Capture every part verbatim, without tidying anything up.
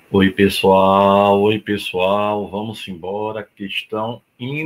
Oi, pessoal. Oi, pessoal. Vamos embora. Questão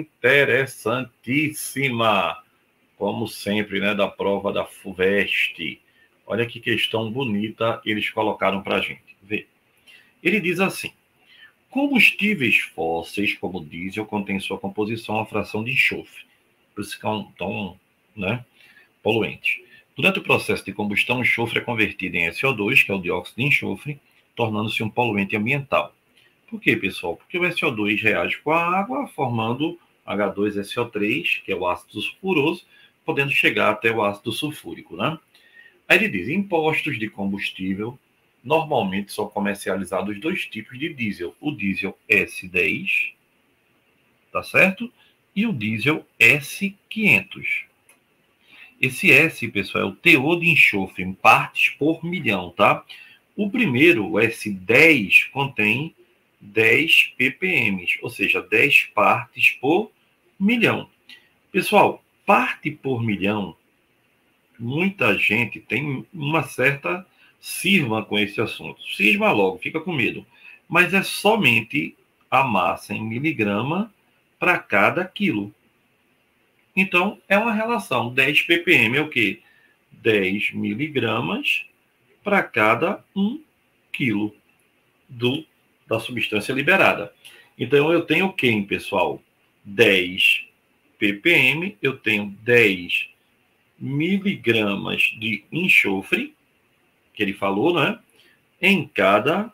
interessantíssima. Como sempre, né, da prova da FUVEST. Olha que questão bonita eles colocaram para a gente. Vê. Ele diz assim: combustíveis fósseis, como diesel, contém em sua composição a fração de enxofre. Por isso que é um tão, né, poluente. Durante o processo de combustão, o enxofre é convertido em S O dois, que é o dióxido de enxofre, tornando-se um poluente ambiental. Por quê, pessoal? Porque o S O dois reage com a água, formando H dois S O três, que é o ácido sulfuroso, podendo chegar até o ácido sulfúrico, né? Aí ele diz: em postos de combustível, normalmente são comercializados dois tipos de diesel. O diesel S dez, tá certo? E o diesel S quinhentos. Esse S, pessoal, é o teor de enxofre em partes por milhão, tá? O primeiro, o S dez, contém dez ppm, ou seja, dez partes por milhão. Pessoal, parte por milhão, muita gente tem uma certa cisma com esse assunto. Cisma logo, fica com medo. Mas é somente a massa em miligrama para cada quilo. Então, é uma relação. dez ppm é o quê? dez miligramas para cada um quilo do, da substância liberada. Então, eu tenho quem, pessoal? dez ppm, eu tenho dez miligramas de enxofre, que ele falou, né? Em cada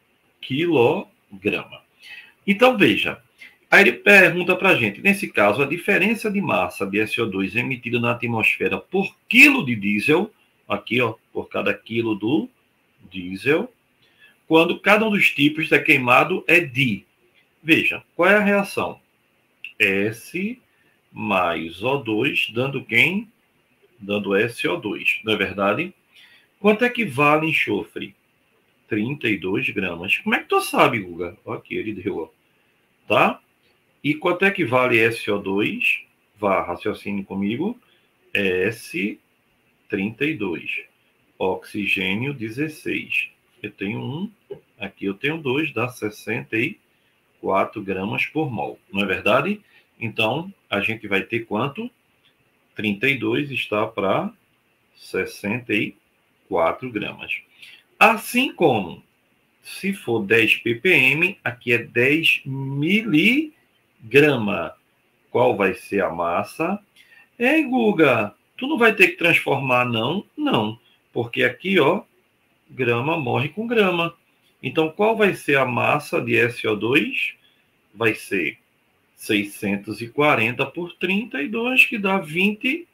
quilograma. Então, veja. Aí ele pergunta para a gente, nesse caso, a diferença de massa de S O dois emitida na atmosfera por quilo de diesel, aqui, ó, por cada quilo do diesel, quando cada um dos tipos é queimado é D. Veja, qual é a reação? S mais O dois, dando quem? Dando S O dois, não é verdade? Quanto é que vale enxofre? trinta e dois gramas. Como é que tu sabe, Guga? Aqui, ele deu, ó. Tá? E quanto é que vale S O dois? Vá, raciocine comigo. É S trinta e dois. Oxigênio dezesseis. Eu tenho um, aqui eu tenho dois, dá sessenta e quatro gramas por mol. Não é verdade? Então, a gente vai ter quanto? trinta e dois está para sessenta e quatro gramas. Assim como, se for dez ppm, aqui é dez miligrama. Qual vai ser a massa? Ei, Guga, tu não vai ter que transformar, não? Não, porque aqui, ó, grama morre com grama. Então, qual vai ser a massa de S O dois? Vai ser seiscentos e quarenta por trinta e dois, que dá vinte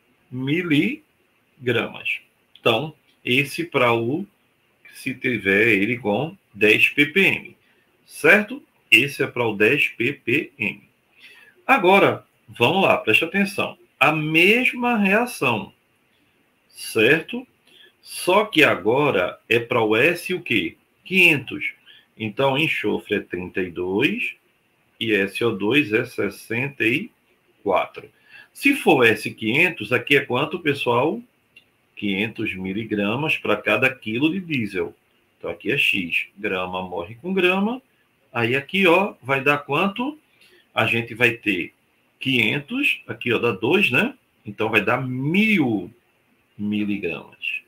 miligramas. Então, esse para o, se tiver ele com dez ppm, certo? Esse é para o dez ppm. Agora, vamos lá, preste atenção. A mesma reação, certo? Só que agora é para o S o quê? quinhentos. Então, enxofre é trinta e dois e S O dois é sessenta e quatro. Se for S quinhentos, aqui é quanto, pessoal? quinhentos miligramas para cada quilo de diesel. Então, aqui é X. Grama morre com grama. Aí, aqui, ó, vai dar quanto? A gente vai ter quinhentos, aqui, ó, dá dois, né? Então, vai dar mil miligramas.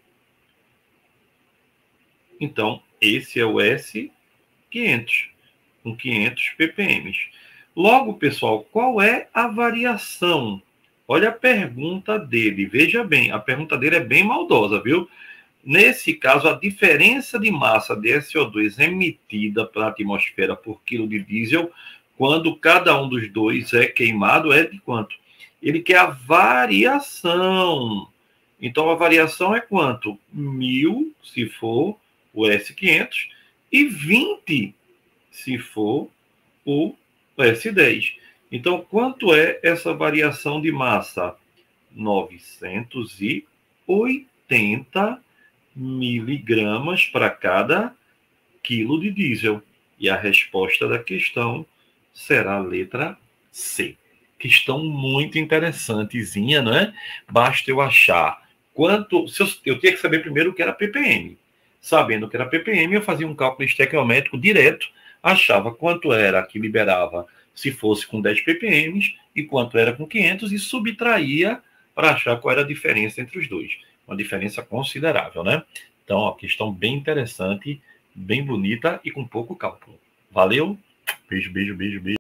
Então, esse é o S quinhentos, com quinhentos ppm. Logo, pessoal, qual é a variação? Olha a pergunta dele. Veja bem, a pergunta dele é bem maldosa, viu? Nesse caso, a diferença de massa de S O dois emitida para a atmosfera por quilo de diesel, quando cada um dos dois é queimado, é de quanto? Ele quer a variação. Então, a variação é quanto? mil, se for o S quinhentos, e vinte, se for o S dez. Então, quanto é essa variação de massa? novecentos e oitenta miligramas para cada quilo de diesel. E a resposta da questão será a letra C. Questão muito interessantezinha, não é? Basta eu achar quanto... Se eu, eu tinha que saber primeiro o que era ppm. Sabendo que era ppm, eu fazia um cálculo estequiométrico direto, achava quanto era que liberava se fosse com dez ppm e quanto era com quinhentos e subtraía para achar qual era a diferença entre os dois. Uma diferença considerável, né? Então, ó, questão bem interessante, bem bonita e com pouco cálculo. Valeu? Beijo, beijo, beijo, beijo.